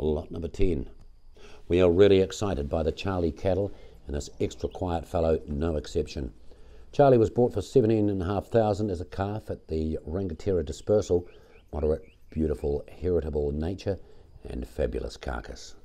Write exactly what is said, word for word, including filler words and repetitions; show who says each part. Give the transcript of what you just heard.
Speaker 1: lot number ten. We are really excited by the Charlie cattle, and this extra quiet fellow no exception. Charlie was bought for seventeen and a half thousand as a calf at the Rangatira dispersal. Moderate, beautiful, heritable nature and fabulous carcass.